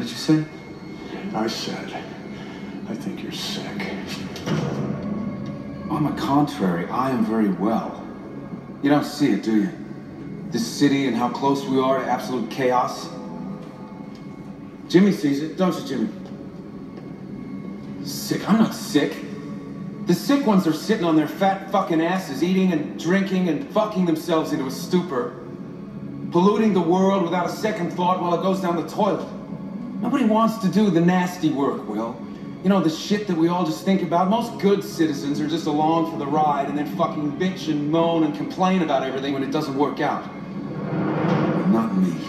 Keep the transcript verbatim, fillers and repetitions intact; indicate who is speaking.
Speaker 1: did you say?
Speaker 2: I said, I think you're sick.
Speaker 1: On the contrary, I am very well. You don't see it, do you? This city and how close we are to absolute chaos. Jimmy sees it, don't you, Jimmy? Sick. I'm not sick. The sick ones are sitting on their fat fucking asses, eating and drinking and fucking themselves into a stupor, polluting the world without a second thought while it goes down the toilet. Nobody wants to do the nasty work, Will. You know, the shit that we all just think about. Most good citizens are just along for the ride and then fucking bitch and moan and complain about everything when it doesn't work out. But not me.